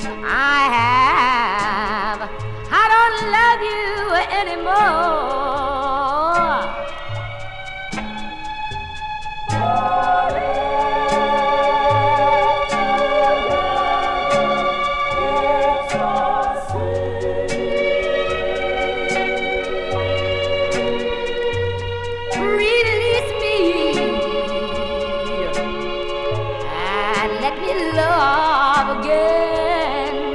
I have. I don't love you anymore. Release me and let me love again.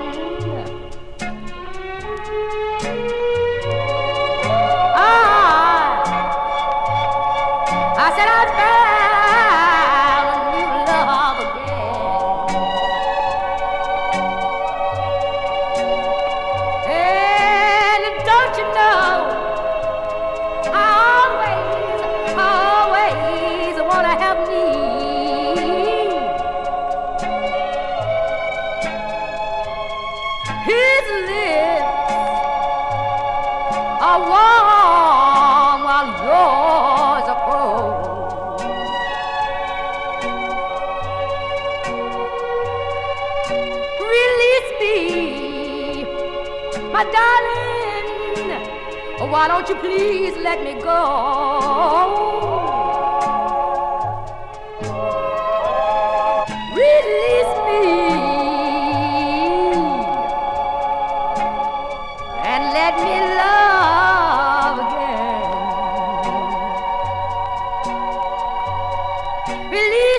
I said I found a new love again. And don't you know, I always wanna have me. His lips are warm while yours are cold. Release me, my darling. Why don't you please let me go? Release me and let me love again. Release